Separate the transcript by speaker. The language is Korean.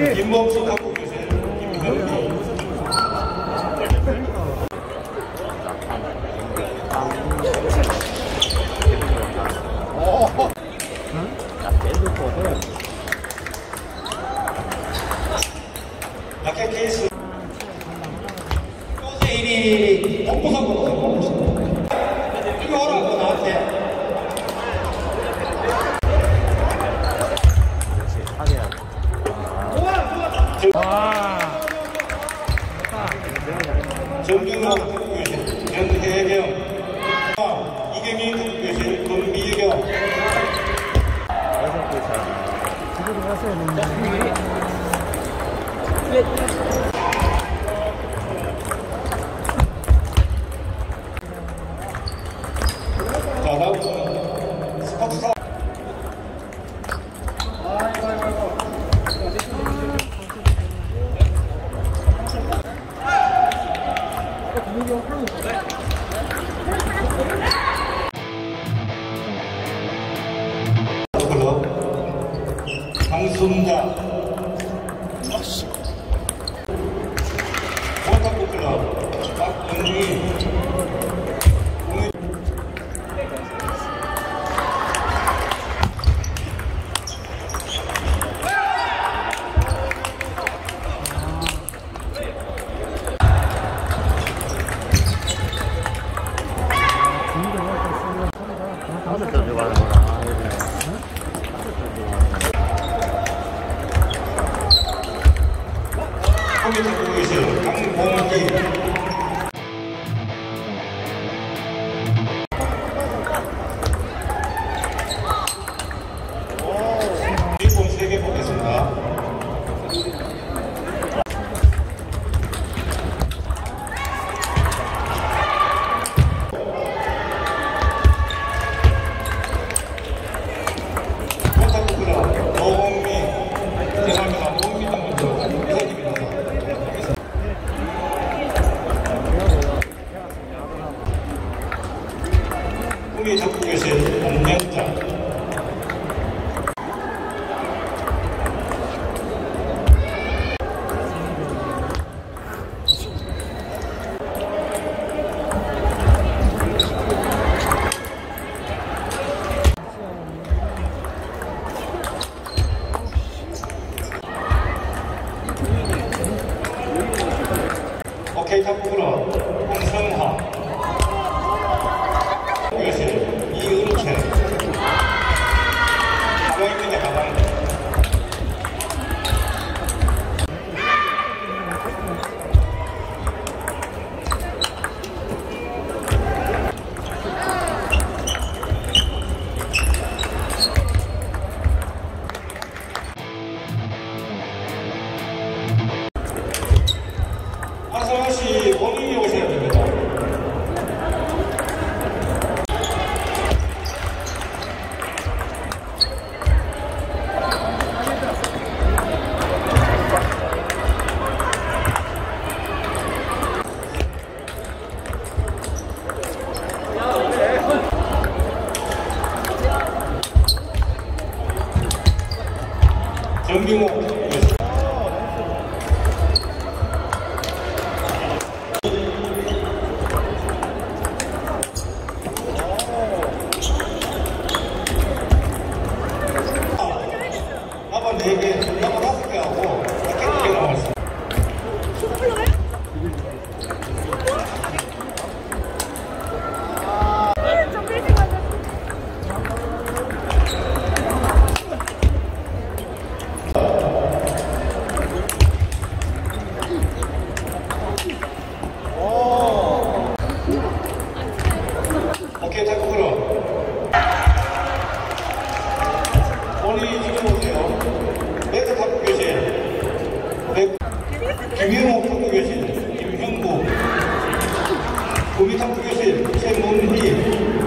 Speaker 1: 김범수 탁구 교실 김현기. 라켓 케이스 요새 일이 복부선거로 생각하고 이거 오라고 나한테. 정준호 탁구교실 연혜경, 이경희 탁구교실 권미경. 자, 다음 스포츠사. 강순자 모탁구클럽 박은희. 탁구교실 강봉기. 유니폼 3개 보겠습니다. 모탁구클럽 노홍미. 죄송합니다. 노홍미 좀 먼저 이사님입니다. 우리 탁구교실 안녕자. 오케이 탁구클럽 홍성화. 탁구교실 이은채. 가방입니다. 가방. 한성환씨 본인이 오셔야 됩니다. 정규모 한번 4개, 한번 5개 하고 이렇게 2개 남았어요. 오케이, 탁구클럽. 본인이 지금 오세요. 레드 탁구교실. 김윤호 탁구교실. 김형구. 구미 탁구교실. 최문희.